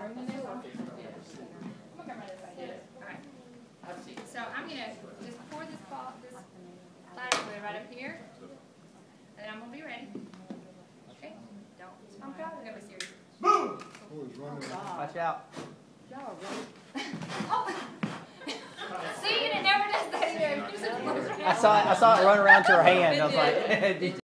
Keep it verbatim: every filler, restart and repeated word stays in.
So I'm going to just pour this ball, this lighter fluid right up here, and I'm going to be ready. Okay? Don't pump out. We're going to be serious. Boom! Oh, watch out. Y'all are really... Oh! See, and it never does that either. I saw it, I saw it run around to her hand. I was like,